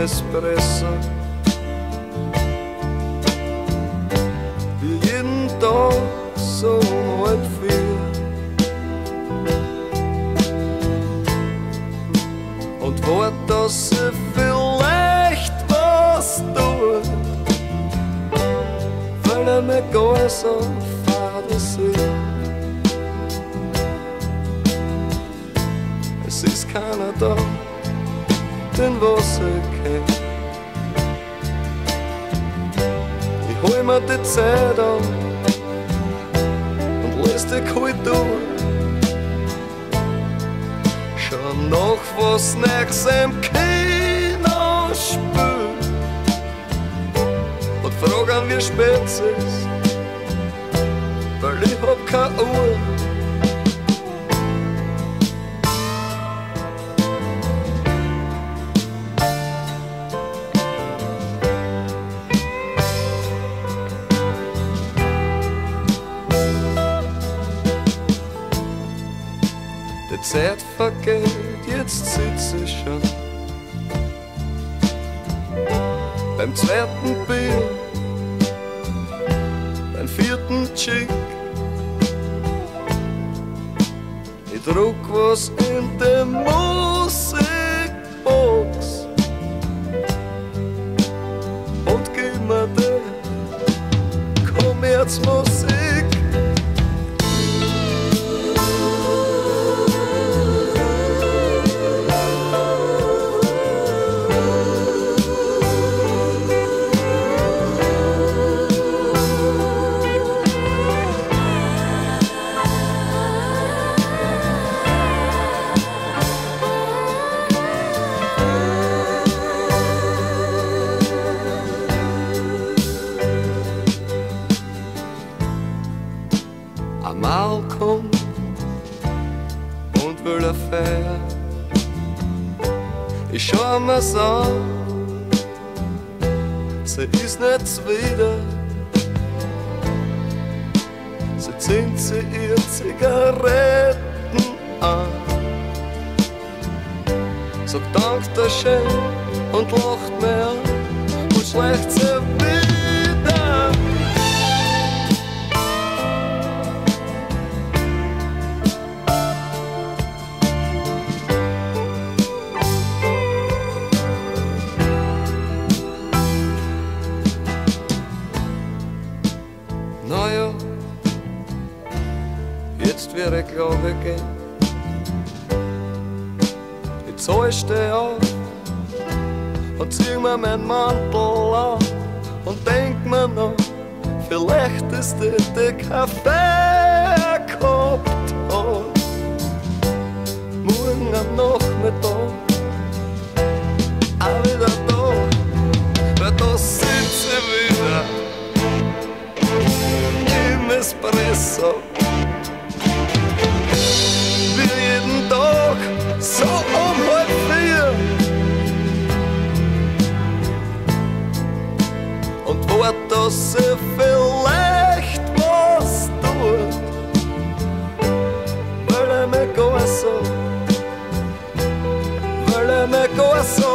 Espresso. Wie jeden Tag so um 3:30. Und wart, dass sie vielleicht was tut, weil mir gar so fade sind. Es ist keiner da, den was ich kenn. Ich hol mir die Zeit an und lese die Kultur. Schau nach, was nächstes im Kino spielt und frag an, wie spät es ist, weil ich hab keine Uhr. Die Zeit vergeht, jetzt sitz ich schon beim zweiten Bier, beim vierten Chick. Ich druck was in die Musikbox und gib mir die Kommerzmusik. Einmal kommt und will Feier. Ich schau mir's an, sie ist nicht zufrieden. Sie zieht sie ihr Zigaretten an, sagt Dankeschön und lacht mir an und schleicht sie wieder. Naja, jetzt wird ich glaube gehen. Jetzt hol ich steh auf und zieh mir meinen Mantel an und denk mir noch, vielleicht ist der Kaffee gehabt hat. Morgen am Nachmittag auch wieder da, weil da sitz ich wieder im Espresso. Wie jeden Tag, so um 3:30. Und wart, dass sie vielleicht was tut, weil mir gar so